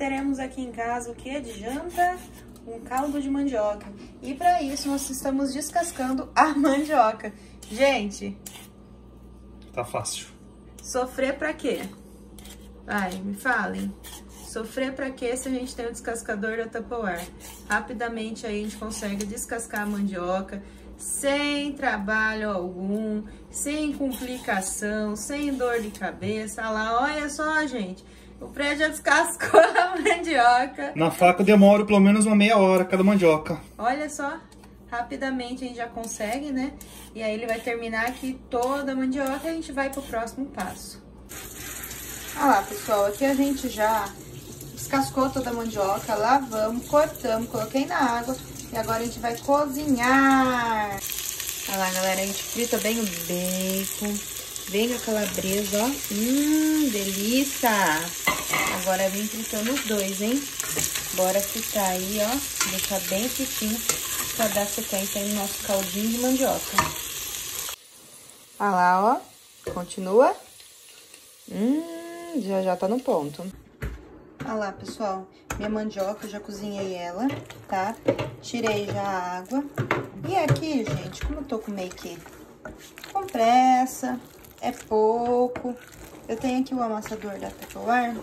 teremos aqui em casa o que de janta? Um caldo de mandioca. E para isso nós estamos descascando a mandioca. Gente, tá fácil. Sofrer pra quê? Vai, me falem. Sofrer pra quê se a gente tem o descascador da Tupperware? Rapidamente aí a gente consegue descascar a mandioca sem trabalho algum, sem complicação, sem dor de cabeça. Olha lá, olha só, gente. O Fred já descascou a mandioca. Na faca demora pelo menos uma meia hora cada mandioca. Olha só, rapidamente a gente já consegue, né? E aí ele vai terminar aqui toda a mandioca e a gente vai pro próximo passo. Olha lá, pessoal, aqui a gente já descascou toda a mandioca, lavamos, cortamos, coloquei na água e agora a gente vai cozinhar. Olha lá, galera, a gente frita bem o bacon, bem a calabresa, ó. Delícia! Agora vem fritando os dois, hein? Bora fritar aí, ó, deixar bem fritinho pra dar sequência aí no nosso caldinho de mandioca. Olha lá, ó, continua. Já tá no ponto. Olha lá, pessoal, minha mandioca, eu já cozinhei ela, tá? Tirei já a água. E aqui, gente, como eu tô com meio que com pressa, é pouco. Eu tenho aqui o amassador da Tupperware,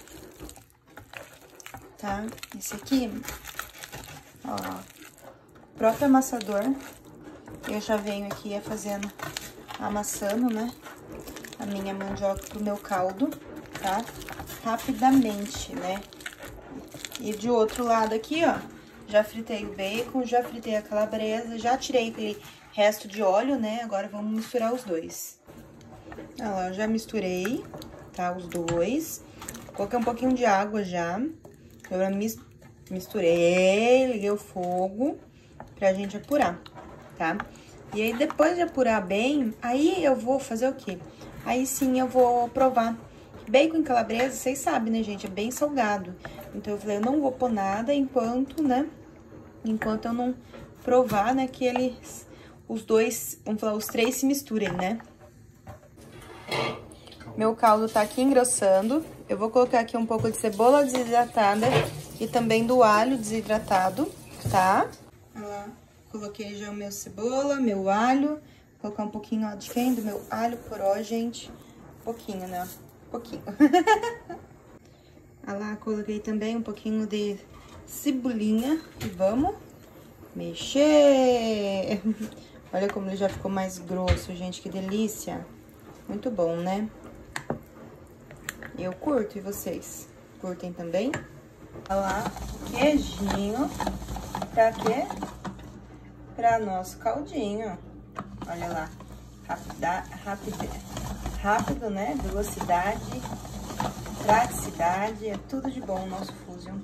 tá? Esse aqui, ó, o próprio amassador. Eu já venho aqui fazendo, amassando, né? A minha mandioca pro meu caldo, tá? Rapidamente, né? E de outro lado aqui, ó, já fritei o bacon, já fritei a calabresa, já tirei aquele resto de óleo, né? Agora vamos misturar os dois. Olha lá, eu já misturei, tá? Os dois. Coloquei um pouquinho de água já. Eu misturei, liguei o fogo pra gente apurar, tá? E aí, depois de apurar bem, aí eu vou fazer o quê? Aí sim eu vou provar. Bacon e calabresa, vocês sabem, né, gente? É bem salgado. Então eu falei, eu não vou pôr nada enquanto, né? Enquanto eu não provar, né, que eles, os dois, vamos falar, os três se misturem, né? Meu caldo tá aqui engrossando. Eu vou colocar aqui um pouco de cebola desidratada e também do alho desidratado, tá? Olha lá, coloquei já o meu cebola, meu alho. Vou colocar um pouquinho, ó, de quem? Do meu alho poró, gente. Um pouquinho, né? Um pouquinho. Olha lá, coloquei também um pouquinho de cebolinha. E vamos mexer. Olha como ele já ficou mais grosso, gente. Que delícia. Muito bom, né? Eu curto, e vocês? Curtem também? Olha lá, queijinho. Pra quê? Pra nosso caldinho. Olha lá. Rápido, né? Velocidade, praticidade. É tudo de bom o nosso Fusion.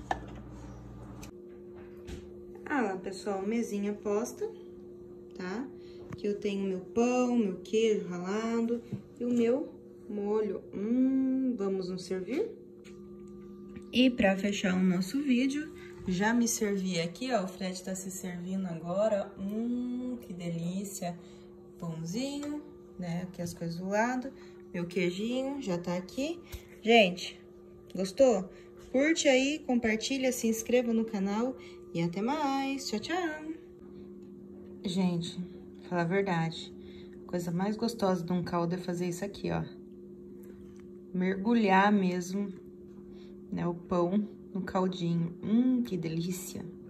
Ah lá, pessoal, mesinha posta, tá? Aqui eu tenho meu pão, meu queijo ralado e o meu molho. Vamos nos servir? E pra fechar o nosso vídeo, já me servi aqui, ó. O Fred tá se servindo agora. Que delícia. Pãozinho, né? Aqui as coisas do lado. Meu queijinho já tá aqui. Gente, gostou? Curte aí, compartilha, se inscreva no canal e até mais. Tchau, tchau. Gente, falar a verdade, a coisa mais gostosa de um caldo é fazer isso aqui, ó. Mergulhar mesmo, né, o pão no caldinho. Que delícia.